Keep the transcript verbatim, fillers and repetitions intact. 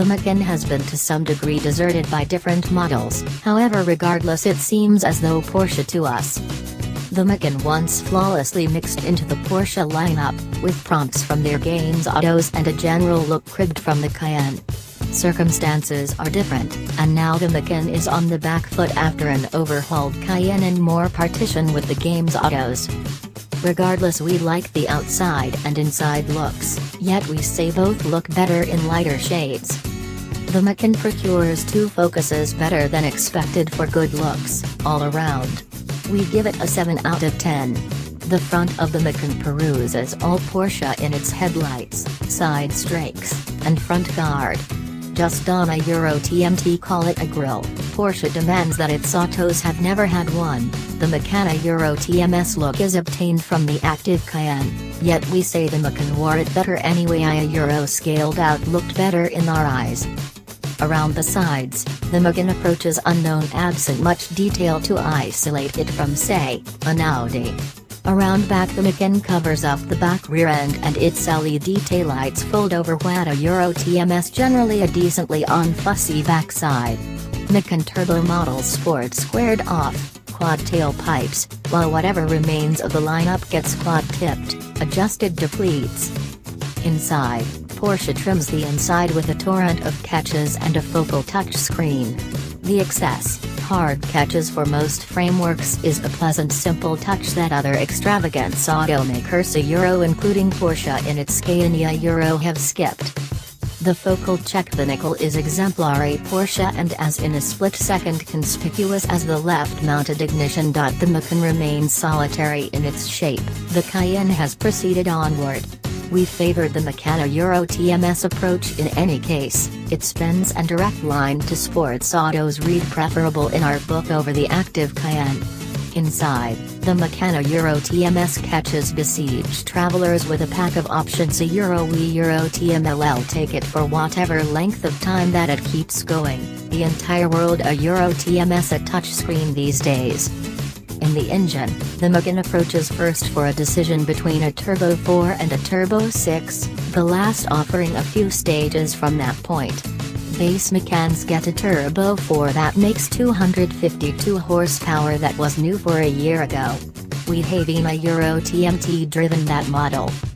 The Macan has been to some degree deserted by different models, however regardless it seems as though Porsche to us. The Macan once flawlessly mixed into the Porsche lineup, with prompts from their games autos and a general look cribbed from the Cayenne. Circumstances are different, and now the Macan is on the back foot after an overhauled Cayenne and more partition with the game's autos. Regardless, we like the outside and inside looks, yet we say both look better in lighter shades. The Macan procures two focuses better than expected for good looks, all around. We give it a seven out of ten. The front of the Macan peruses all Porsche in its headlights, side strakes, and front guard. Just on a Euro T M T call it a grille, Porsche demands that its autos have never had one. The Macan Euro T M S look is obtained from the active Cayenne, yet we say the Macan wore it better anyway. A Euro scaled out looked better in our eyes. Around the sides, the Macan approaches unknown absent much detail to isolate it from say, an Audi. Around back the Macan covers up the back rear end and its L E D taillights fold over what a Euro T M S generally a decently on fussy backside. Macan turbo models sport squared off, quad tailpipes, while whatever remains of the lineup gets quad tipped, adjusted to pleats. Inside, Porsche trims the inside with a torrent of catches and a focal touchscreen. The excess, hard catches for most frameworks is a pleasant simple touch that other extravagance automakers a Euro including Porsche in its Cayenne Euro have skipped. The focal check binnacle is exemplary Porsche and as in a split second conspicuous as the left-mounted ignition. The Macan remains solitary in its shape. The Cayenne has proceeded onward. We favored the Macan Euro T M S approach in any case. Its Benz and direct line to sports autos read preferable in our book over the active Cayenne. Inside, the Macan Euro T M S catches besieged travelers with a pack of options. A Euro we Euro T M L take it for whatever length of time that it keeps going. The entire world a Euro T M S a touchscreen these days. In the engine, the Macan approaches first for a decision between a Turbo four and a Turbo six, the last offering a few stages from that point. Base Macans get a Turbo four that makes two hundred fifty-two horsepower that was new for a year ago. We have a Euro T M T driven that model.